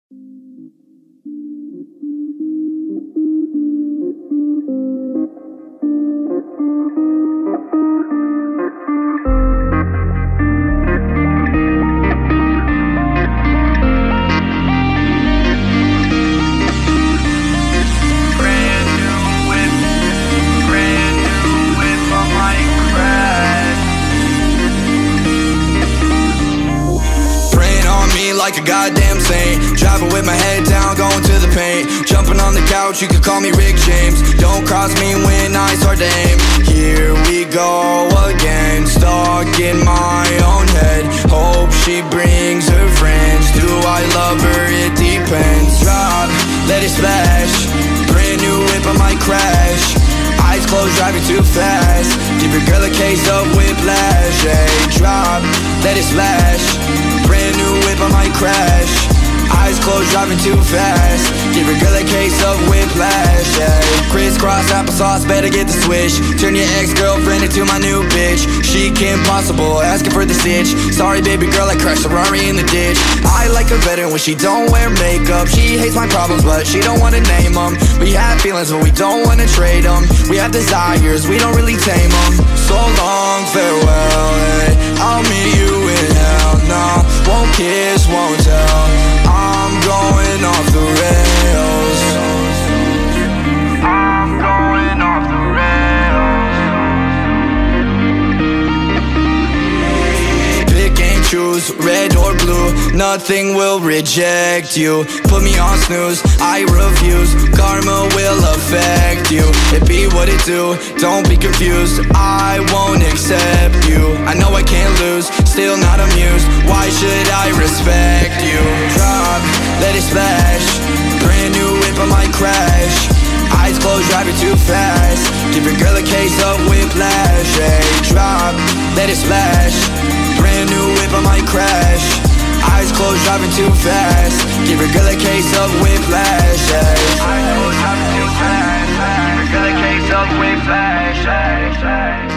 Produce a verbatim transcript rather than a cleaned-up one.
Like a goddamn saint, driving with my head down, going to the paint. Jumping on the couch, you can call me Rick James. Don't cross me when I start to aim. Here we go again, stuck in my own head. Hope she brings her friends. Do I love her? It depends. Drop, let it splash. Brand new whip, I might crash. Eyes closed, driving too fast. Give your girl a case of whiplash. Hey, drop, let it splash. Brand new whip, I might crash. Eyes closed, driving too fast. Give your girl a case of whiplash, yeah. Crisscross applesauce, better get the switch. Turn your ex-girlfriend into my new bitch. Chic impossible, asking for the stitch. Sorry baby girl, I crashed a Ferrari in the ditch. I like her better when she don't wear makeup. She hates my problems, but she don't wanna name them. We have feelings, but we don't wanna trade them. We have desires, we don't really tame them. So long, farewell, hey. I'll meet you in hell, no. Won't kiss, won't tell. I'm going off the rails. I'm going off the rails. Pick and choose, red or blue. Nothing will reject you. Put me on snooze, I refuse. Karma will affect you. It be what it do, don't be confused. I won't accept you. I know I can't lose, still not amused. Why should I respect you? Drop, let it splash. Brand new whip, I might crash. Eyes closed, driving too fast. Give your girl a case of whiplash. Hey, drop, let it splash. Brand new whip, I might crash. Eyes closed, driving too fast. Give your girl a case of whiplash. Hey. Eyes closed, driving too fast. Give your girl a case of whiplash. Hey.